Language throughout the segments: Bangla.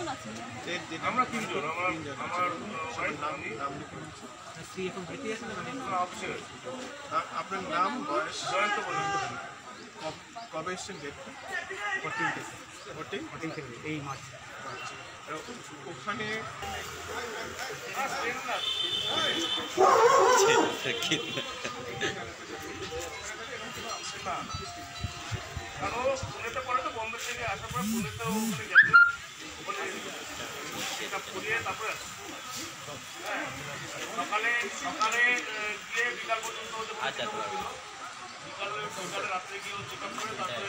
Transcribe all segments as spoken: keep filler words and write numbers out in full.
আমরা তিনজন আমার আমার নাম নাম লিখুন। আপনার নাম বয়স জয়ন্ত বলুন। কবে এসছেন? ডেট ফোরটিন ফোরটিন ফোরটিন এই মার্চ। ওখানে পুনেতে পরে তো বম্বে থেকে আসার পর পুনেতে ওখানে গেছে, ওখানে সেটা পুড়িয়ে তারপরে সকালে সকালে গিয়ে বিকাল পর্যন্ত বিকালে সকালে রাত্রে গিয়ে চেক আপ করে তারপরে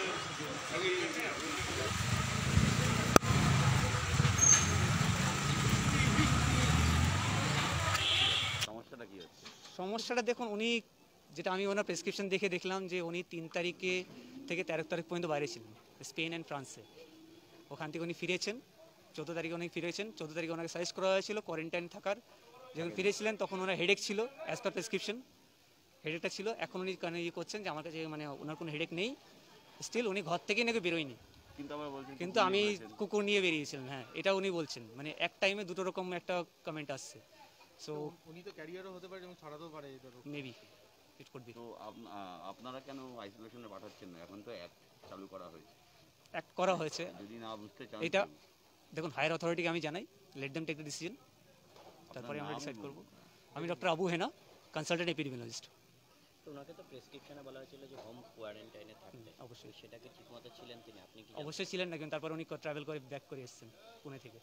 সমস্যাটা কি হচ্ছে? সমস্যাটা দেখুন, উনি যেটা আমি ওনার প্রেসক্রিপশন দেখে দেখলাম যে উনি তিন তারিখে থেকে তেরো তারিখ পর্যন্ত বাইরে ছিলেন স্পেন অ্যান্ড ফ্রান্সে। ওখান থেকে উনি ফিরেছেন চৌদ্দ তারিখে উনি ফিরেছেন চৌদ্দ তারিখে ওনাকে সাজেস্ট করা হয়েছিল কোয়ারেন্টাইন থাকার। যখন ফিরেছিলেন তখন ওনার হেডেক ছিল, অ্যাজ পার প্রেসক্রিপশন হেডেকটা ছিল। এখন উনি কারণে ইয়ে করছেন যে আমার কাছে মানে ওনার কোনো হেডেক নেই, স্টিল উনি ঘর থেকেই নাকি বেরোয়নি, কিন্তু আমি কুকুর নিয়ে বেরিয়েছিলেন। হ্যাঁ, এটা উনি বলছেন, মানে এক টাইমে দুটো রকম একটা কমেন্ট আসছে। সো উনি তো ক্যারিয়ারও হতে পারে এবং ছড়াতেও পারে, মেবি ইট কুড বি। তো আপনারা কেন আইসোলেশনে পাঠাচ্ছেন না? এখন তো অ্যাক্ট চালু করা হয়েছে। অ্যাক্ট করা হয়েছে, যদি না বুঝতে চান এটা দেখুন হায়ার অথরিটিকে আমি জানাই, let them take the decision, তারপরে আমরা ডিসাইড করব। আমি doctor Abu Hena, consultant epidemiologist. তো ওনাকে তো প্রেসক্রিপশনে বলা হয়েছিল যে হোম কোয়ারেন্টাইনে থাকতে, অবশ্যই সেটাকে ঠিকমতো ছিলেন তিনি? আপনি কি? অবশ্যই ছিলেন না, কিন্তু তারপর উনি ট্রাভেল করে ব্যাক করে এসেছেন পুনে থেকে,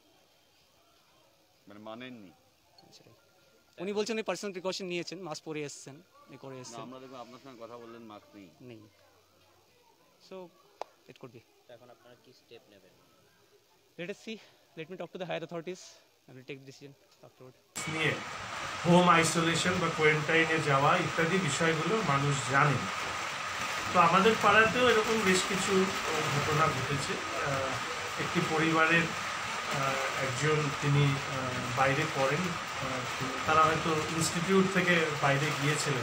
মানে মানেননি সেটাই। উনি বলছেন উনি পার্সোনাল প্রিকশন নিয়েছেন, মাস্ক পরে এসেছেন, উনি করে এসেছেন। আমরা দেখুন আপনার সঙ্গে কথা বললেন, মাস্ক নেই নেই। So it could be. এখন আপনারা কি স্টেপ নেবেন? Let us see, let me talk to the higher authorities, I will take decision afterward. নিয়ে হোম আইসোলেশন বা কোয়ারেন্টাইনে যাওয়া ইত্যাদি বিষয়গুলো মানুষ জানেন। তো আমাদের পাড়াতেও এরকম বেশ কিছু ঘটনা ঘটেছে। একটি পরিবারের একজন তিনি বাইরে পড়েন, তারা হয়তো ইনস্টিটিউট থেকে বাইরে গিয়েছিলেন।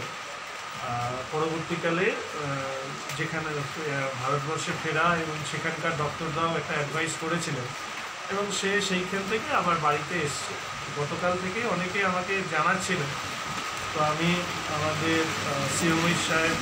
পরবর্তীকালে যেখানে ভারতবর্ষে ফেরা এবং সেখানকার ডক্টররাও একটা অ্যাডভাইস করেছিলেন এবং সে সেইখান থেকে আবার বাড়িতে এসছে। গতকাল থেকে অনেকে আমাকে জানাচ্ছিলেন, তো আমি আমাদের সিএমওই সাহেব,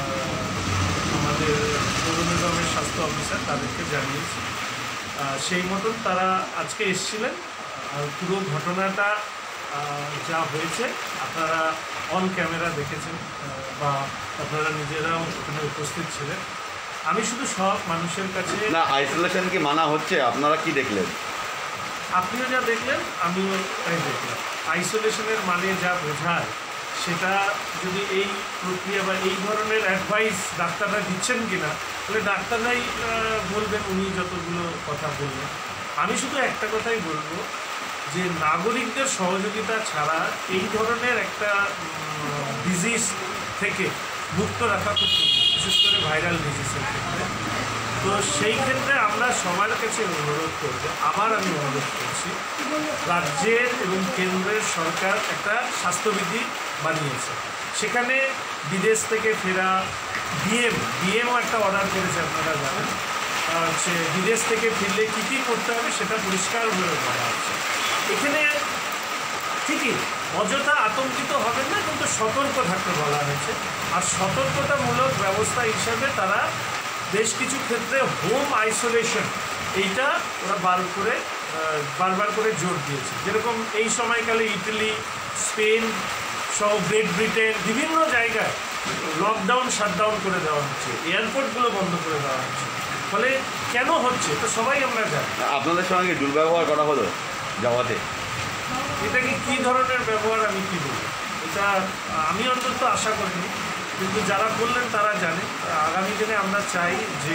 আমাদের পৌর নিগমের স্বাস্থ্য অফিসার তাদেরকে জানিয়েছি। সেই মতন তারা আজকে এসেছিলেন। আর পুরো ঘটনাটা যা হয়েছে আপনারা অন ক্যামেরা দেখেছেন বা আপনারা নিজেরাও ওখানে উপস্থিত ছিলেন। আমি শুধু সব মানুষের কাছে না, আইসোলেশন কি মানা হচ্ছে? আপনারা কি দেখলেন? আপনিও যা দেখলেন আমিও তাই দেখলাম। আইসোলেশনের মানে যা বোঝায় সেটা যদি এই প্রক্রিয়া বা এই ধরনের অ্যাডভাইস ডাক্তাররা দিচ্ছেন কিনা, তাহলে ডাক্তাররাই বলবেন, উনি যতগুলো কথা বললেন। আমি শুধু একটা কথাই বলবো যে নাগরিকদের সহযোগিতা ছাড়া এই ধরনের একটা ডিজিজ থেকে মুক্ত রাখা খুব কঠিন, বিশেষ করে ভাইরাল ডিজিজের ক্ষেত্রে। তো সেই ক্ষেত্রে আমরা সবার কাছে অনুরোধ করবো, আবার আমি অনুরোধ করছি, রাজ্যের এবং কেন্দ্রের সরকার একটা স্বাস্থ্যবিধি বানিয়েছে, সেখানে বিদেশ থেকে ফেরা ডিএম ডিএমও একটা অর্ডার করেছে, আপনারা জানেন। হচ্ছে বিদেশ থেকে ফিরলে কী কী করতে হবে সেটা পরিষ্কারভাবে বলা হচ্ছে। এখানে ঠিকই অযথা আতঙ্কিত হবেন না, কিন্তু সতর্ক থাকতে বলা হয়েছে। আর সতর্কতামূলক ব্যবস্থা হিসাবে তারা বেশ কিছু ক্ষেত্রে হোম আইসোলেশন এইটা ওরা বার করে বারবার করে জোর দিয়েছে। যেরকম এই সময়কালে ইটালি, স্পেন সহ গ্রেট ব্রিটেন বিভিন্ন জায়গায় লকডাউন শাটডাউন করে দেওয়া হচ্ছে, এয়ারপোর্টগুলো বন্ধ করে দেওয়া হচ্ছে। ফলে কেন হচ্ছে তো সবাই আমরা জানি। আপনাদের সঙ্গে দুর্ব্যবহার করা হলো যাওয়াতে, এটাকে কী ধরনের ব্যবহার আমি কী বলবো, এটা আমি অন্তত আশা করিনি, কিন্তু যারা করলেন তারা জানে। আগামী দিনে আমরা চাই যে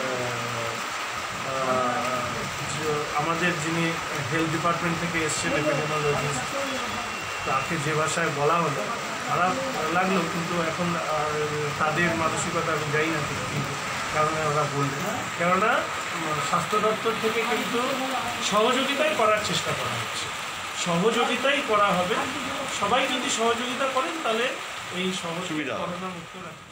আমাদের যিনি হেলথ ডিপার্টমেন্ট থেকে এসছেন এপিডেমিওলজিস্ট, তাকে যে ভাষায় বলা হলো খারাপ লাগলো, কিন্তু এখন তাদের মানসিকতা আমি যাই না ঠিক কী কারণে ওরা বললেন। কেননা স্বাস্থ্য দপ্তর থেকে কিন্তু সহযোগিতাই করার চেষ্টা করা হচ্ছে, সহযোগিতাই করা হবে। সবাই যদি সহযোগিতা করেন তাহলে এই সহযোগিতা করোনা মুক্ত রাখতে